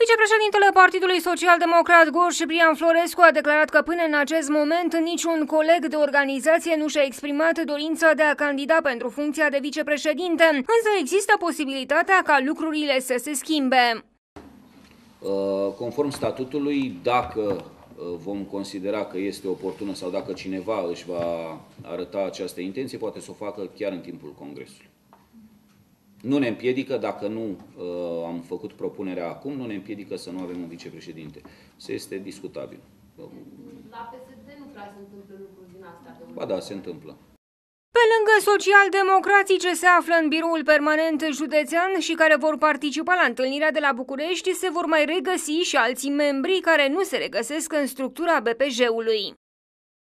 Vicepreședintele Partidului Social-Democrat Gorj Ciprian Florescu a declarat că până în acest moment niciun coleg de organizație nu și-a exprimat dorința de a candida pentru funcția de vicepreședinte, însă există posibilitatea ca lucrurile să se schimbe. Conform statutului, dacă vom considera că este oportună sau dacă cineva își va arăta această intenție, poate să o facă chiar în timpul Congresului. Nu ne împiedică, dacă nu am făcut propunerea acum, nu ne împiedică să nu avem un vicepreședinte. Se este discutabil. La PSD nu prea se întâmplă lucruri din astea. Ba da, se întâmplă. Pe lângă social-democrații ce se află în biroul permanent județean și care vor participa la întâlnirea de la București, se vor mai regăsi și alții membri care nu se regăsesc în structura BPJ-ului.